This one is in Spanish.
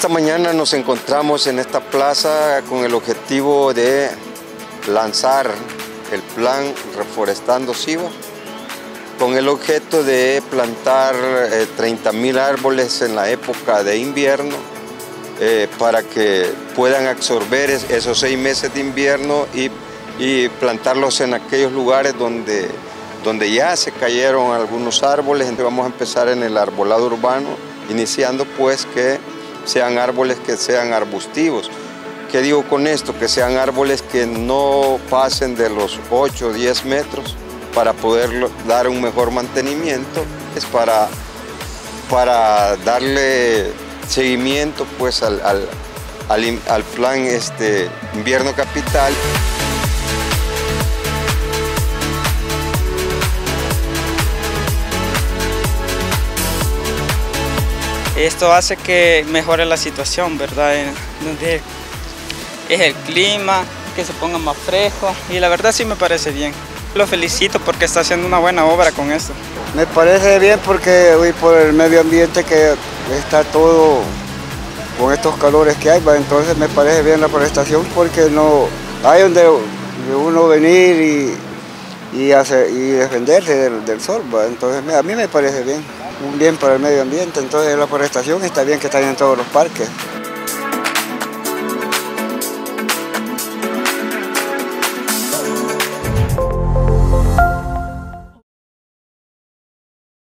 Esta mañana nos encontramos en esta plaza con el objetivo de lanzar el plan Reforestando Ciba, con el objeto de plantar 30.000 árboles en la época de invierno para que puedan absorber esos 6 meses de invierno y plantarlos en aquellos lugares donde ya se cayeron algunos árboles. Entonces vamos a empezar en el arbolado urbano, iniciando pues que sean árboles que sean arbustivos. ¿Qué digo con esto? Que sean árboles que no pasen de los 8 o 10 metros para poder dar un mejor mantenimiento. Es para darle seguimiento pues al plan Invierno Capital. Esto hace que mejore la situación, ¿verdad? Donde es el clima, que se ponga más fresco, y la verdad sí me parece bien. Lo felicito porque está haciendo una buena obra con esto. Me parece bien porque hoy por el medio ambiente que está todo con estos calores que hay, entonces me parece bien la forestación porque no hay donde uno venir y defenderse del sol, entonces a mí me parece bien. Un bien para el medio ambiente, entonces la forestación está bien que está en todos los parques.